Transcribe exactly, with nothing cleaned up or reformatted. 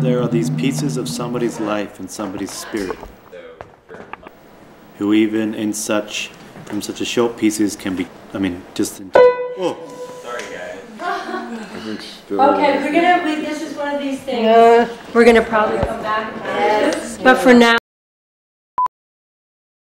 there are these pieces of somebody's life and somebody's spirit, who even in such, from such a short pieces can be, I mean, just in... Oh. Sorry guys. Okay, we're gonna, we, this is one of these things. Uh, we're gonna probably come back. Yes. But for now.